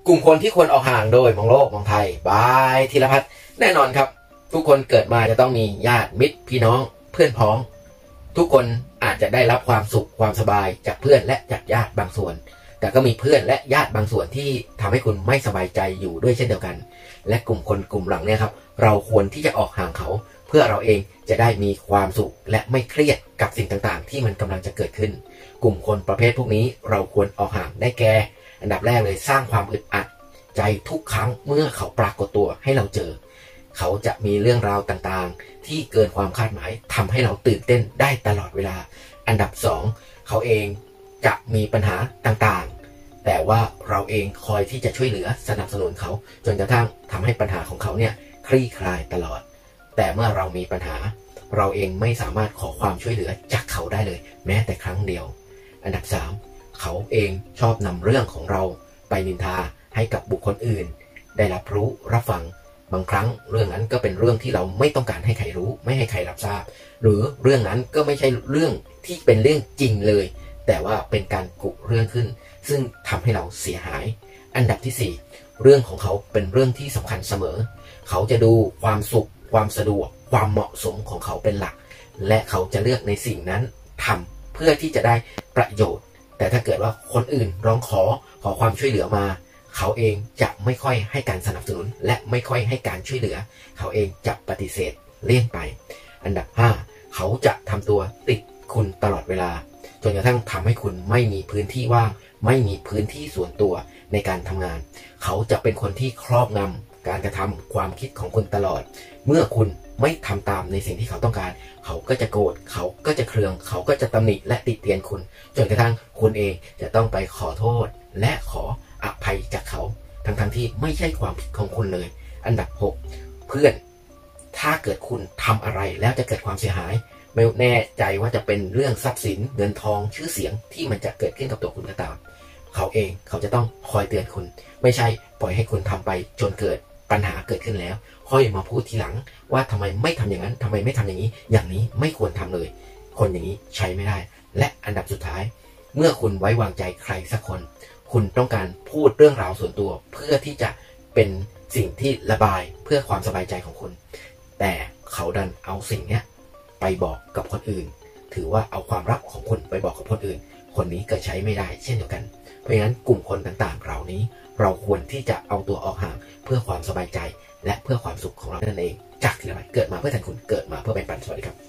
กลุ่มคนที่ควรออกห่างโดยมองโลกมองไทยบายธีรพัฒน์แน่นอนครับทุกคนเกิดมาจะต้องมีญาติมิตรพี่น้องเพื่อนพ้องทุกคนอาจจะได้รับความสุขความสบายจากเพื่อนและจากญาติบางส่วนแต่ก็มีเพื่อนและญาติบางส่วนที่ทำให้คุณไม่สบายใจอยู่ด้วยเช่นเดียวกันและกลุ่มคนกลุ่มหลังเนี่ยครับเราควรที่จะออกห่างเขาเพื่อเราเองจะได้มีความสุขและไม่เครียดกับสิ่งต่างๆที่มันกำลังจะเกิดขึ้นกลุ่มคนประเภทพวกนี้เราควรออกห่างได้แก่อันดับแรกเลยสร้างความอึดอัดใจทุกครั้งเมื่อเขาปรากฏตัวให้เราเจอเขาจะมีเรื่องราวต่างๆที่เกินความคาดหมายทำให้เราตื่นเต้นได้ตลอดเวลาอันดับ2เขาเองจะมีปัญหาต่างๆแต่ว่าเราเองคอยที่จะช่วยเหลือสนับสนุนเขาจนกระทั่งทำให้ปัญหาของเขาเนี่ยคลี่คลายตลอดแต่เมื่อเรามีปัญหาเราเองไม่สามารถขอความช่วยเหลือจากเขาได้เลยแม้แต่ครั้งเดียวอันดับ3เขาเองชอบนำเรื่องของเราไปนินทาให้กับบุคคลอื่นได้รับรู้รับฟังบางครั้งเรื่องนั้นก็เป็นเรื่องที่เราไม่ต้องการให้ใครรู้ไม่ให้ใครรับทราบหรือเรื่องนั้นก็ไม่ใช่เรื่องที่เป็นเรื่องจริงเลยแต่ว่าเป็นการกุเรื่องขึ้นซึ่งทำให้เราเสียหายอันดับที่4เรื่องของเขาเป็นเรื่องที่สำคัญเสมอเขาจะดูความสุขความสะดวกความเหมาะสมของเขาเป็นหลักและเขาจะเลือกในสิ่งนั้นทำเพื่อที่จะได้ประโยชน์แต่ถ้าเกิดว่าคนอื่นร้องขอความช่วยเหลือมาเขาเองจะไม่ค่อยให้การสนับสนุนและไม่ค่อยให้การช่วยเหลือเขาเองจะปฏิเสธเลี่ยงไปอันดับ5เขาจะทำตัวติดคุณตลอดเวลาจนกระทั่งทำให้คุณไม่มีพื้นที่ว่างไม่มีพื้นที่ส่วนตัวในการทำงานเขาจะเป็นคนที่ครอบงำการกระทำความคิดของคุณตลอดเมื่อคุณไม่ทำตามในสิ่งที่เขาต้องการเขาก็จะโกรธเขาก็จะเคืองเขาก็จะตำหนิและติเตียนคุณจนกระทั่งคุณเองจะต้องไปขอโทษและขออภัยจากเขาทั้งที่ไม่ใช่ความผิดของคุณเลยอันดับ6เพื่อนถ้าเกิดคุณทำอะไรแล้วจะเกิดความเสียหายไม่แน่ใจว่าจะเป็นเรื่องทรัพย์สินเงินทองชื่อเสียงที่มันจะเกิดขึ้นกับตัวคุณก็ตามเขาเองเขาจะต้องคอยเตือนคุณไม่ใช่ปล่อยให้คุณทำไปจนเกิดปัญหาเกิดขึ้นแล้วค่อยมาพูดทีหลังว่าทำไมไม่ทำอย่างนั้นทำไมไม่ทำอย่างนี้อย่างนี้ไม่ควรทำเลยคนอย่างนี้ใช้ไม่ได้และอันดับสุดท้ายเมื่อคุณไว้วางใจใครสักคนคุณต้องการพูดเรื่องราวส่วนตัวเพื่อที่จะเป็นสิ่งที่ระบายเพื่อความสบายใจของคุณแต่เขาดันเอาสิ่งเนี้ยไปบอกกับคนอื่นถือว่าเอาความรักของคุณไปบอกกับคนอื่นคนนี้ก็ใช้ไม่ได้เช่นเดียวกันเพราะฉะนั้นกลุ่มคนต่างๆเหล่านี้เราควรที่จะเอาตัวออกห่างเพื่อความสบายใจและเพื่อความสุขของเรานั่นเองจากที่เราเกิดมาเพื่อแทนคุณเกิดมาเพื่อแบ่งปันสวัสดีครับ